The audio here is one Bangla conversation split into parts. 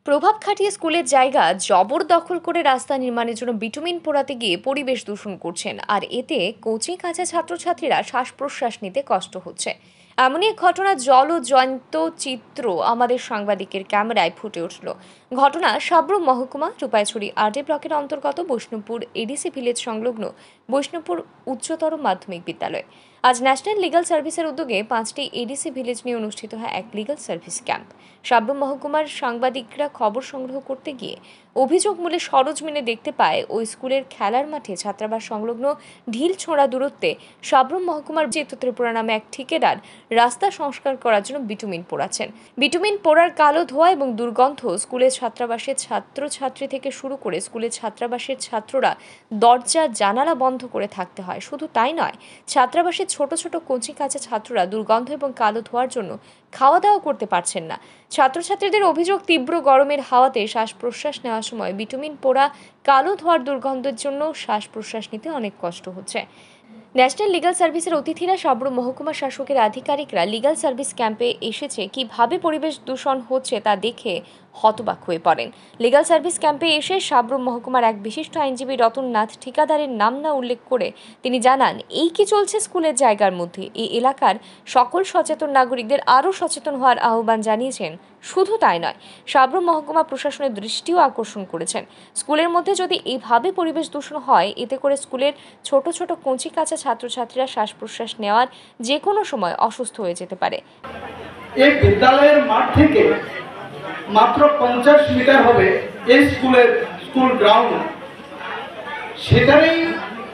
প্রভাব খাটিয়ে স্কুলের জায়গা জবরদখল করে রাস্তা নির্মাণের জন্য বিটুমিন পোড়াতে গিয়ে পরিবেশ দূষণ করছেন, আর এতে কচি কাঁচা ছাত্রছাত্রীরা শ্বাস প্রশ্বাস নিতে কষ্ট হচ্ছে। এমনই এক ঘটনা জলজ্যান্ত চিত্র আমাদের সাংবাদিকের ক্যামেরায় ফুটে উঠল। ঘটনা সাব্রুম মহকুমা রূপাইছড়ি আরডি ব্লকের অন্তর্গত বৈষ্ণবপুর এডিসি ভিলেজ সংলগ্ন বৈষ্ণবপুর উচ্চতর মাধ্যমিক বিদ্যালয়। আজ ন্যাশনাল লিগাল সার্ভিসের উদ্যোগে 5টি এডিসি ভিলেজ নিয়ে অনুষ্ঠিত হয় এক লিগাল সার্ভিস ক্যাম্প। সাব্রুম মহকুমার সাংবাদিকরা খবর সংগ্রহ করতে গিয়ে অভিযোগ মূলে সরজমিনে দেখতে পায় ওই স্কুলের খেলার মাঠে ছাত্রাবাস সংলগ্ন ঢিল ছোঁড়া দূরত্বে সাব্রুম মহকুমার চিত্র ত্রিপুরা নামে এক ঠিকাদার রাস্তা সংস্কার করার জন্য বিটুমিন পোড়াচ্ছেন। বিটুমিন পোড়ার কালো ধোঁয়া এবং দুর্গন্ধ স্কুলের ছাত্রাবাসের ছাত্রছাত্রী থেকে শুরু করে স্কুলের ছাত্রাবাসের ছাত্ররা দরজা জানালা বন্ধ করে থাকতে হয়। শুধু তাই নয়, ছাত্রাবাসের ছোট ছোট কচি কাঁচা ছাত্ররা দুর্গন্ধ এবং কালো ধোঁয়ার জন্য খাওয়া দাওয়া করতে পারছেন না। ছাত্রছাত্রীদের অভিযোগ, তীব্র গরমের হাওয়াতে শ্বাস প্রশ্বাস নেওয়ার সময় বিটুমিন পোড়া কালো ধোঁয়ার দুর্গন্ধের জন্য শ্বাস প্রশ্বাস নিতে অনেক কষ্ট হচ্ছে। ন্যাশনাল লিগাল সার্ভিসের অতিথিরা সাব্রুম মহকুমা শাসকের আধিকারিকরা লিগাল সার্ভিস ক্যাম্পে এসেছে কিভাবে পরিবেশ দূষণ হচ্ছে তা দেখে হতবাক হয়ে পড়েন। লিগাল সার্ভিস ক্যাম্পে এসে সাব্রুম মহকুমার এক বিশিষ্ট আইনজীবী রতন নাথ ঠিকাদারের নাম না উল্লেখ করে তিনি জানান, এই কি চলছে স্কুলের জায়গার মধ্যে। এই এলাকার সকল সচেতন নাগরিকদের আরও সচেতন হওয়ার আহ্বান জানিয়েছেন। শুধু তাই নয়, সাব্রুম মহকুমা প্রশাসনের দৃষ্টিও আকর্ষণ করেছেন। স্কুলের মধ্যে যদি এইভাবে পরিবেশ দূষণ হয়, এতে করে স্কুলের ছোট ছোট কচি কাঁচা ছাত্রছাত্রীরা শ্বাস প্রশ্বাস নেওয়ার যে কোনো সময় অসুস্থ হয়ে যেতে পারে। এই বিদ্যালয়ের মাঠ থেকে মাত্র 50 মিটার হবে এই স্কুল গ্রাউন্ড। সেখানেই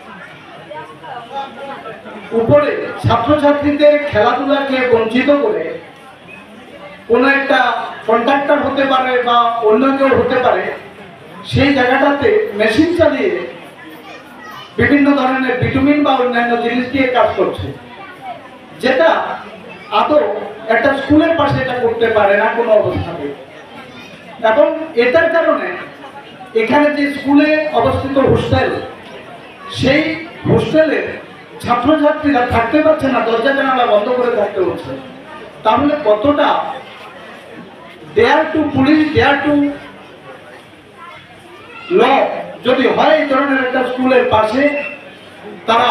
উপরে ছাত্রছাত্রীদের খেলাধুলাকে বঞ্চিত করে কোনো একটা কন্ট্রাক্টর হতে পারে বা অন্য কেউ হতে পারে, সেই জায়গাটাতে মেশিন চালিয়ে বিভিন্ন ধরনের ভিটামিন বা অন্যান্য জিনিস দিয়ে কাজ করছে, যেটা আদৌ একটা স্কুলের পাশে এটা করতে পারে না কোনো অবস্থাতে। এবং এটার কারণে এখানে যে স্কুলে অবস্থিত হোস্টেল, সেই হোস্টেলের ছাত্রছাত্রীরা থাকতে পারছে না, দরজা জানালা বন্ধ করে থাকতে হচ্ছে। তাহলে কতটা পুলিশ দেয়ার টু ল যদি হয় এই ধরনের একটা স্কুলের পাশে তারা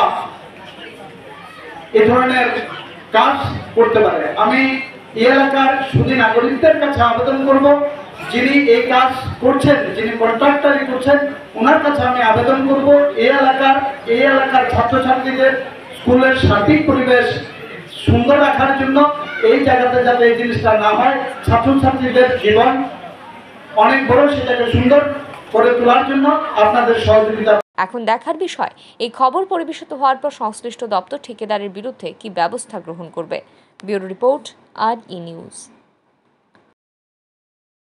এ ধরনের কাজ করতে পারে। আমি এই এলাকার সুধী নাগরিকদের কাছে আবেদন করব, যিনি এই কাজ করছেন, যিনি কন্ট্রাক্টরি করছেন, ওনার কাছে আমি আবেদন করব এই এলাকার ছাত্রছাত্রীদের স্কুলের সঠিক পরিবেশ সুন্দর রাখার জন্য, এই জায়গাতে যাতে এই জিনিসটা না হয়, ছাত্রছাত্রীদের জীবন অনেক বড়, সেটাকে সুন্দর করে তোলার জন্য আপনাদের সহযোগিতা। এখন দেখার বিষয়, এই খবর পরিবেশিত হওয়ার পর সংশ্লিষ্ট দপ্তর ঠিকাদারের বিরুদ্ধে কি ব্যবস্থা গ্রহণ করবে। ব্যুরো রিপোর্ট, আর ই নিউজ।